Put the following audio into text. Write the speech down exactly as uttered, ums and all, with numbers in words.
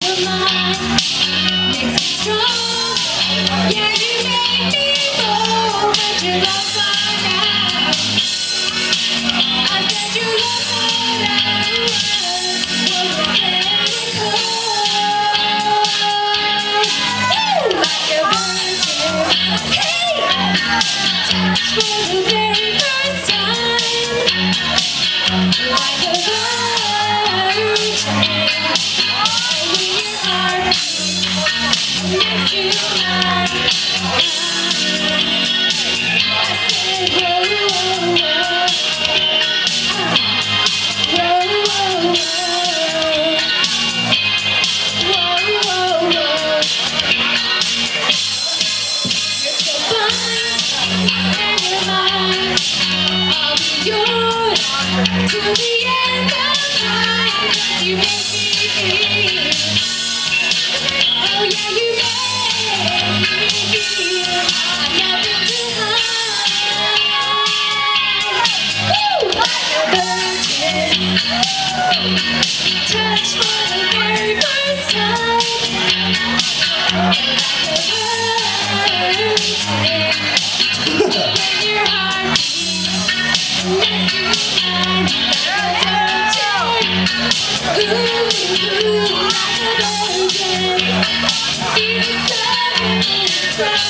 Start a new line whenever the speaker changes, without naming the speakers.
To the end of time, you make me feel. Oh yeah, you make me feel. Nothing to hide. Woo! Like a virgin, touched for the very first time. Like a virgin, when your heart beats, makes you shine. Ooh, ooh, like a virgin, feel the sun.